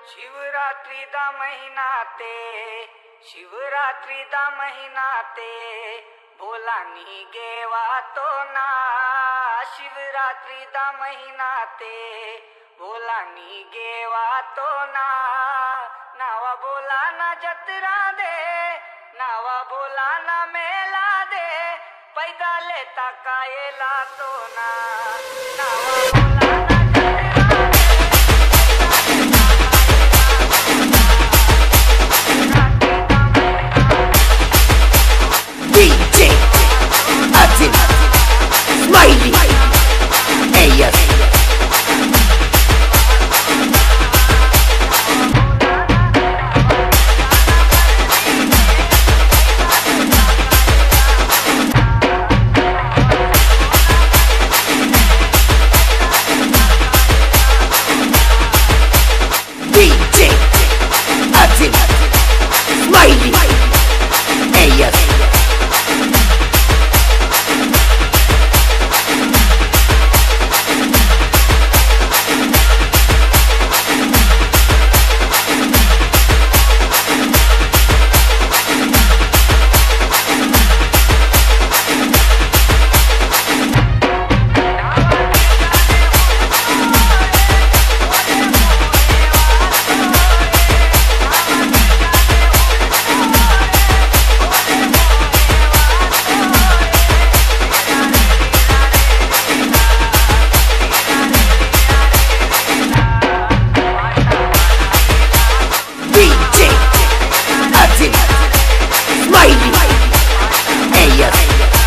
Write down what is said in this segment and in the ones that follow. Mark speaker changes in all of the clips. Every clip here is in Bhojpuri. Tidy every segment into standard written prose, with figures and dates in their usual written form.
Speaker 1: शिवरात्रि दा महीना ते शिवरात्रि दा महीना ते भोला नी गेवा तो ना शिवरात्रि दा महीना ते भोला नी गेवा तो ना नावा बोला ना जतरा दे नावा बोला ना मेला दे पैदा लेता कायला तो ना नावा बोला ना
Speaker 2: DJ Azeem Smiley. Hey yes. DJ Azeem Smiley. Hey yes. DJ Azeem Smiley. Hey yes.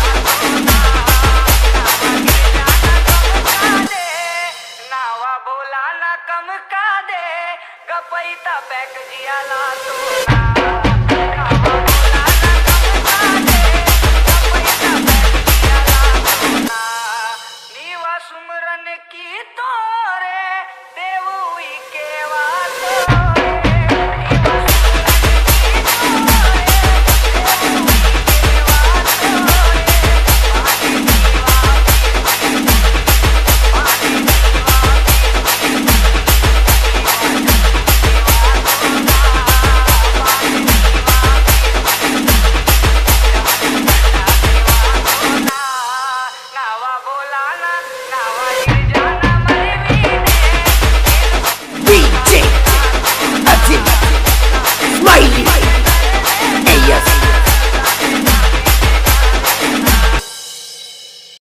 Speaker 1: नावा बोला ना कम का दे गपैता पैक जिया ला तो ना नावा बोला ना कम का दे गपैता पैक जिया ला तो ना नीवा सुमरन की तोरे देव